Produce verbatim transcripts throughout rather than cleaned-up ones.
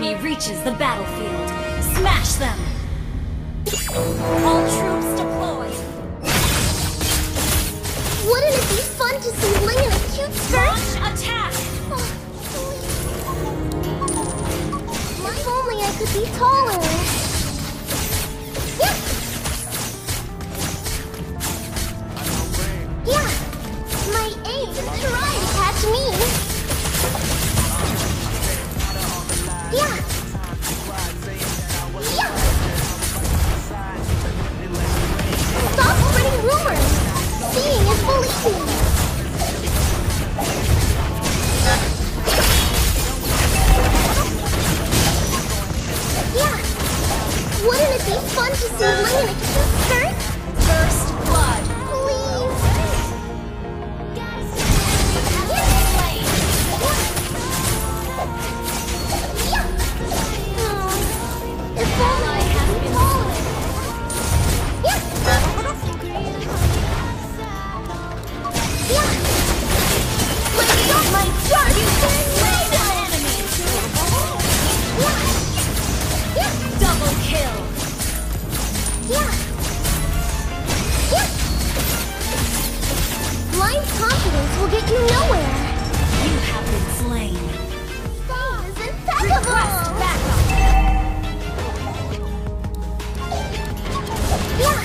enemy reaches the battlefield, smash them! All troops deployed! Wouldn't it be fun to see Ling in a cute skirt? Launch attack! If only I could be taller. Yeah! Yeah! My aim is try to catch me. Yeah! Yeah! Stop spreading rumors! Seeing is believing! Yeah! Wouldn't it be fun to see Ling in a cute skirt? First blood! Please! Yeah! Hmm. If only I had been taller! Yeah! Yeah! My God, my God! You slain an enemy! Yeah! Yeah! Double kill! Yeah! Yeah! Blind confidence will get you nowhere! You have been slain. That is Request impeccable! backup! Yeah!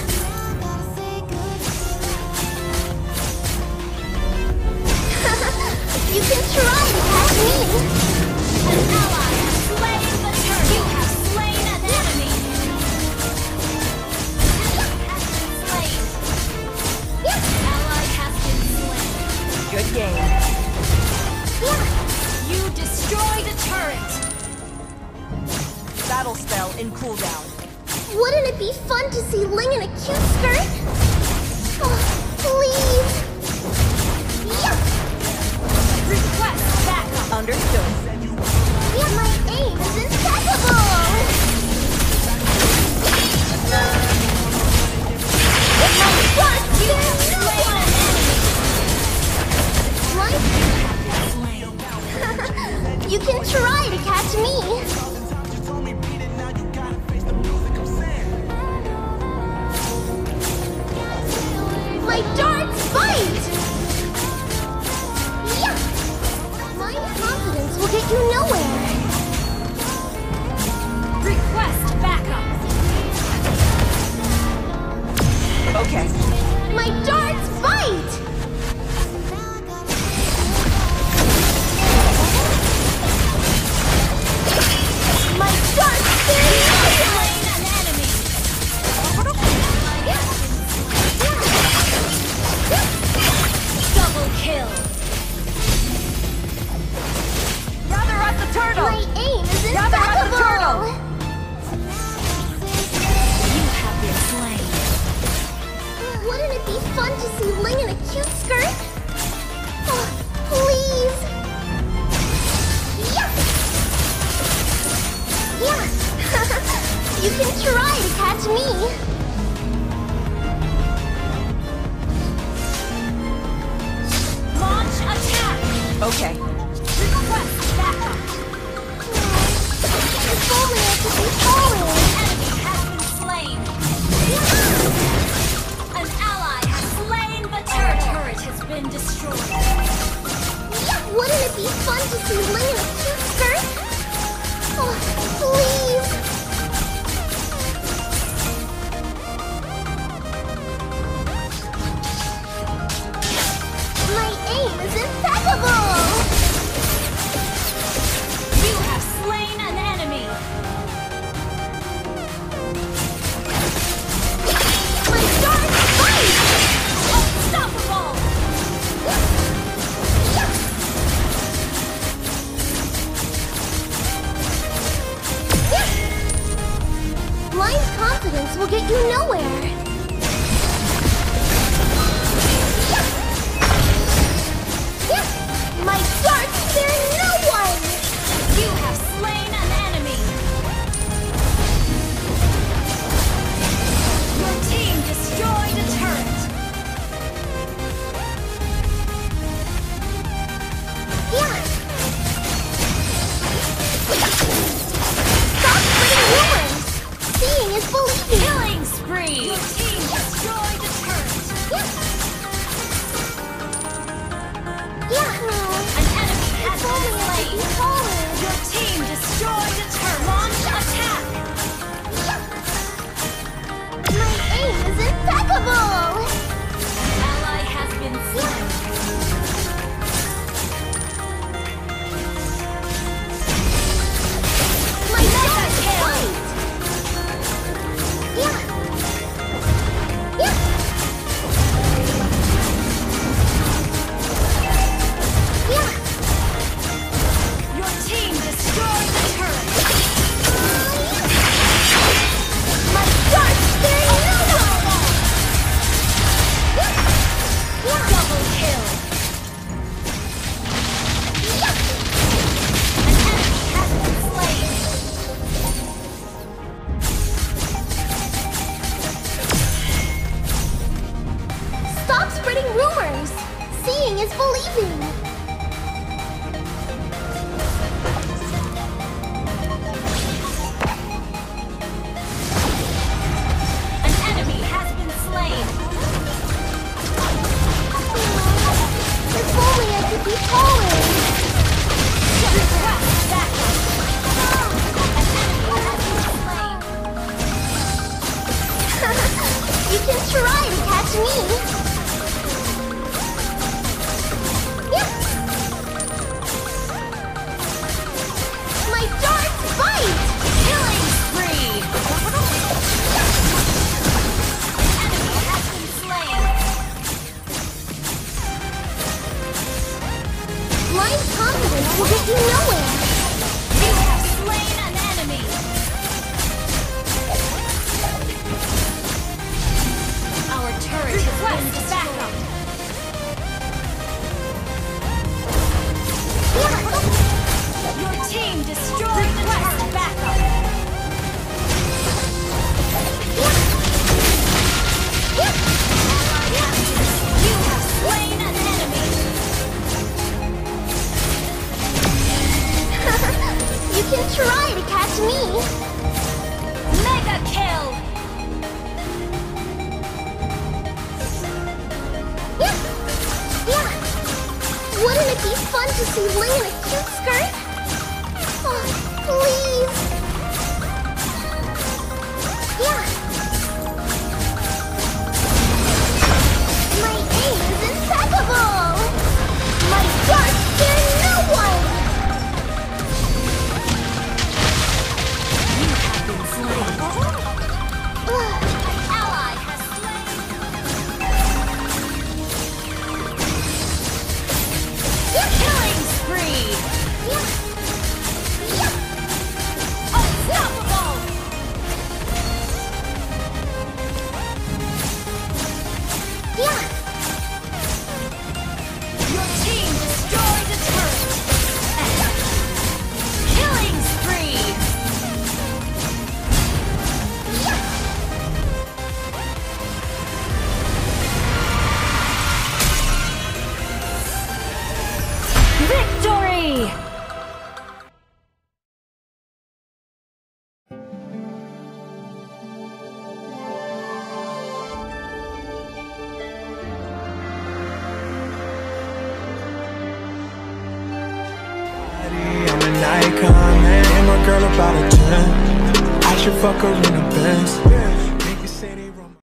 You can try to catch me! An ally has slain the turret! You have slain an enemy! Has been slain! Yeah! Ally has been slain! Good game. Yeah! You destroyed a turret! Battle spell in cooldown. Wouldn't it be fun to see Ling in a cute skirt? Oh, please! Yeah! Request backup! Understood. Yeah, my aim is impeccable! With my dark You have slain an enemy! Light? You can try to catch me! My darts bite! Yeah! My confidence will get you nowhere! Request backup! Okay. My darts bite! My darts sting! Slain an enemy! Double kill! Gather at the turtle! My aim is Gather at the turtle! impeccable! You have been slain. Wouldn't it be fun to see Ling in a cute skirt? Oh, please! Yeah! Yeah! You can try to catch me! Launch attack! Okay. Request backup! If only I could be taller! Enemy has been slain! An ally has slain the turret! Turret has been destroyed! Yeah, wouldn't it be fun to see Ling in a cute skirt? Oh, please! My aim is impeccable! You have slain an enemy! My dark bite! Unstoppable! Yeah! destroyed the turret. Yeah. An enemy has If only been I could slain. be taller. Your team destroyed the turret. Launch attack. My aim is impeccable! Ally has been slain. My Mega dog kill. fight! Yeah. Yeah. Yeah. Your team destroyed the turret. My darts, they're no one! Yeah. Yeah. Double kill. Yeah. An enemy has been slain. Stop spreading rumors! Seeing is believing! An enemy has been slain. If only I could be taller! Request backup. An enemy has been slain. You can try to catch me! Yeah. My darts bite! Killing spree. An enemy has been slain. Blind confidence will get you nowhere! You have slain an enemy. Our turret has been destroyed. Yeah. Your team destroyed the turret. Backup. You have slain an enemy. You can try to catch me! Mega kill. Yeah. Yeah. Wouldn't it be fun to see Ling in a cute skirt? Oh, please! Yeah. My aim is impeccable! My darts fear no one! You have been slain. Ugh. Ally has slain. Killing spree. Yeah. Yeah. Unstoppable. Yeah. Your team destroyed the turret. Killing spree. Victory! I'm an icon, man, and my girl about a ten. I should fuck her in the Benz.